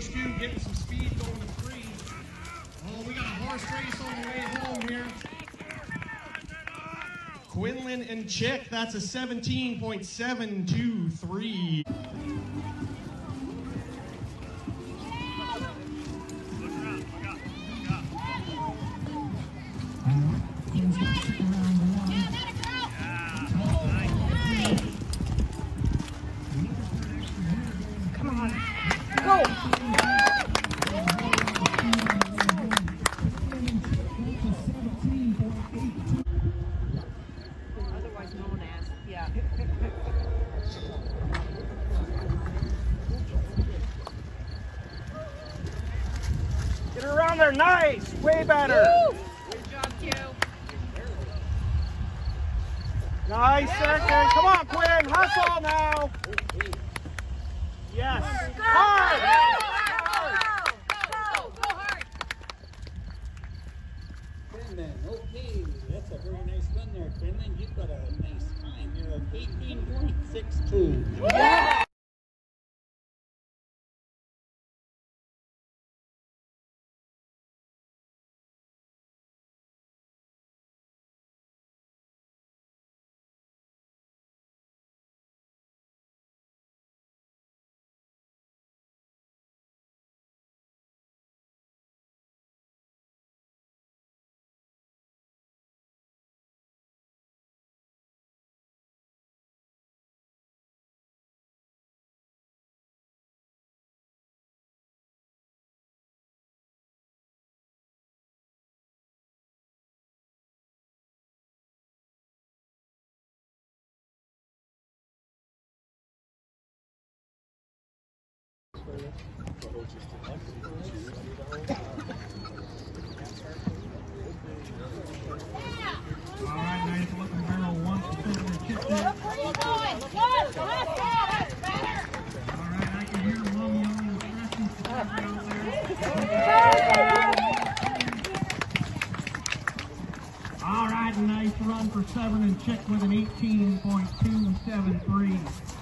Scoot getting some speed going to 3. Oh, we got a horse race on the way home here. Quinlan and Chick, that's a 17.723. Get her around there, nice, way better. Woo! Good job, Q. Nice second, come on Quinn, hustle now. Yes, hard. Go hard. Quinlan, okay, that's a very nice run there, Quinlan. You've got a nice time here of 18.62. Yeah. Alright, nice looking barrel once to the kick there. Alright, I can hear Mommy on the stretching out there. Alright, nice run for 7 and Chick with an 18.273.